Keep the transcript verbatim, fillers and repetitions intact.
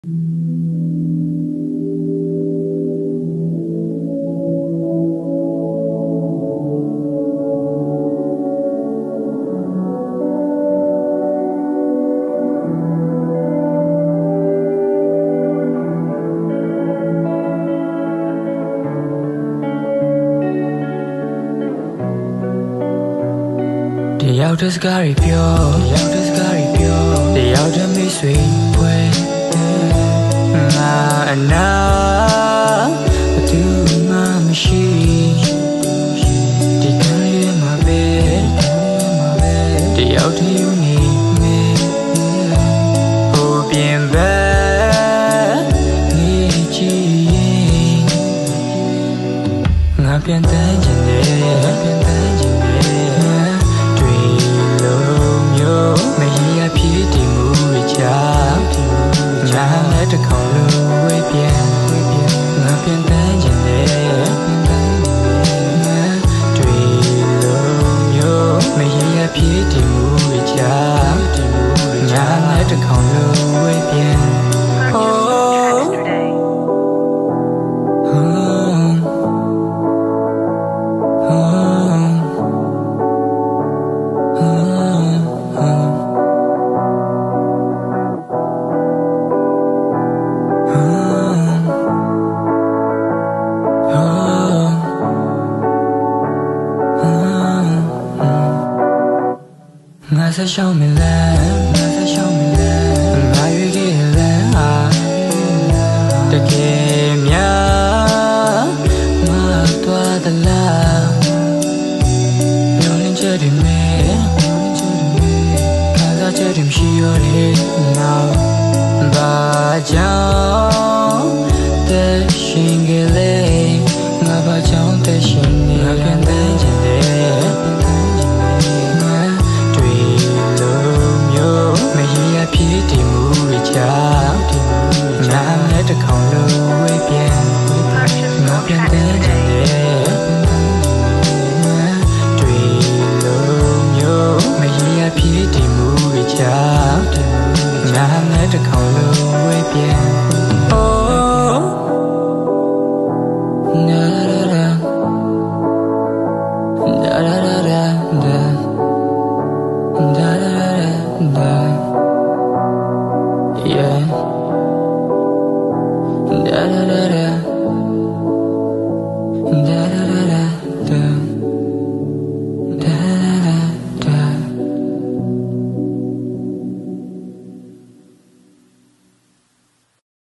ရောက်တဲ့စကားတွေပြောရောက်တဲ့စကားတွေပြောတယောက်တည်းမိတ်ဆွေပွဲငါအနာဘသူမှမရှိဒီကံရဲ့မှာပဲတယောက်တည်းယူနေမယ်ဟိုပြင်ပဲနေကြည့်ငါပြန်တန်းချင်တယ်ပြန်တန်းချင်တယ်မရရဖြစ်တည်မှုတွေကြောင့်ငါလည်းတစ်ခေါက်လိုဝေးပြန်ငါပြန်တန်းချင်တယ်ငါတွေ့လို့မျိုးမရရဖြစ်တည်မှုတွေကြောင့်ငါလည်းတစ်ခေါက်လိုဝေးပြန်ငါဆက်ရှောင်းမလဲငါဆက်ရှောင်းမလဲငါရွေးခဲ့လဲဟာတကယ်များငါသွားသလားမျောလင်းချက်တွေမဲ့ခံစားချက်တွေမရှိရတဲ့နောက်ဘာကြောင့်တဲ့ရှင်ကလေးငါဘာကြောင့်တဲ့ရှင်နေငါပြန်တဲ့ချင်တယ်ဖြစ်တည်မှုတွေကြောင့်ငါလည်းတစ်ခေါက်လိုဝေးပြန်ငါပြန်တဲ့ချင်တယ်တွေ့လို့မျိုးမရရဖြစ်တည်မှုတွေကြောင့်ငါလည်းတစ်ခေါက်လိုဝေးပြန် Oh na na na na na na na na Yeah. Da da da